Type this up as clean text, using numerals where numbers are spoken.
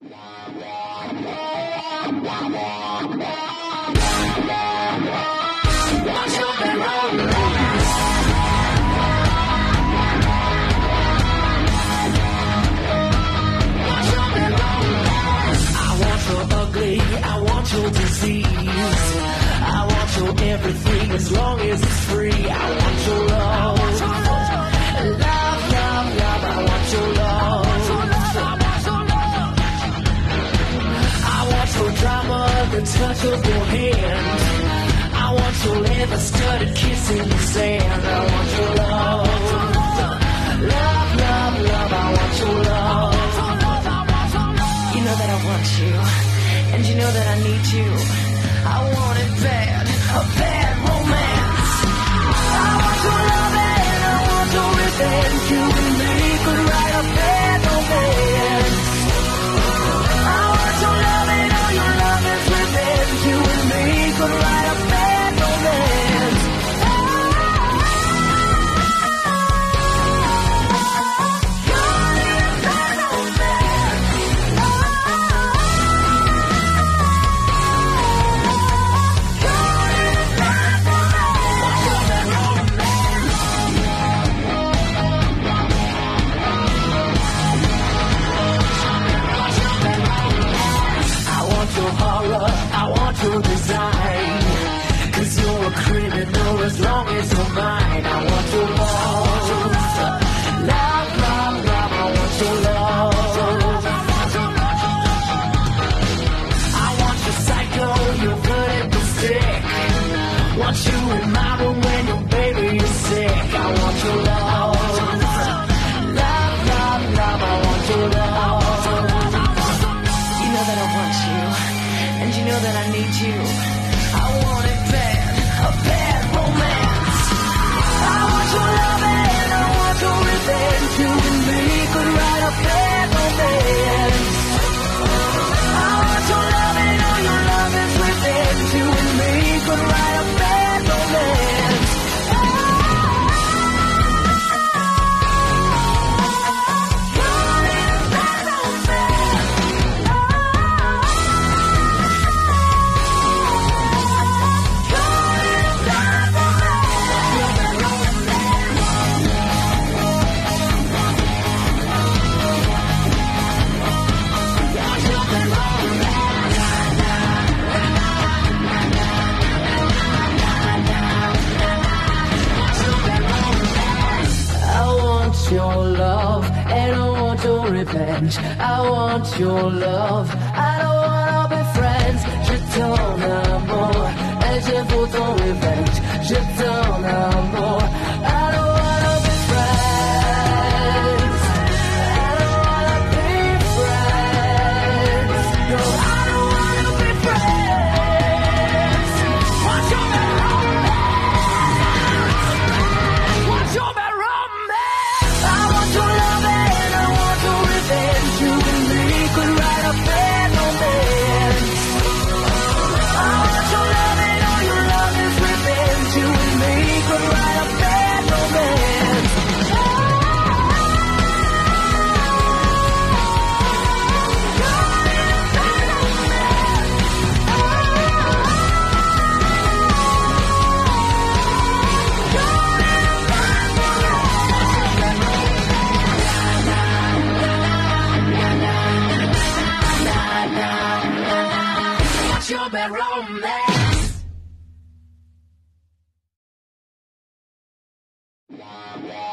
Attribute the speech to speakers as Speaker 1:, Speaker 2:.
Speaker 1: Everything as long as it's free. I want your love. Love, love, love. I want your love. I want your drama, the touch of your hand. I want your leather studded kiss in the sand. I want your love. Love, love, love. I want your love. You know that I want you, and you know that I need you. I want it bad, a bad romance. I want your love and I want your revenge. You and me could write a bad romance. I want your love and all your love is revenge. You and me could write a bad romance. Your design, 'cause you're a criminal as long as you're mine. I want your love, love, love, love. I want your love. I want your psycho, your vertical stick. Want you in my room when your baby is sick. I want your love, love, love, love. I want your love. You know that I want you, and you know that I need you. I want it bad, a bad romance. I want your love and I want your revenge. You and me could write a bad romance. I want your love and all your love is revenge. You and me could write a bad romance. Your love and I want your revenge. I want your love. I don't wanna be friends. Je t'en amour et je veux ton revenge. Je t'en amour. I don't wanna be friends. I don't wanna be friends. No, I don't wanna be friends. Want your bad romance? Want your bad romance? I want your love and I want your revenge. You and me could write a bad romance. I want your love and all your love is revenge. You and me could write a bad romance. What's your bad romance?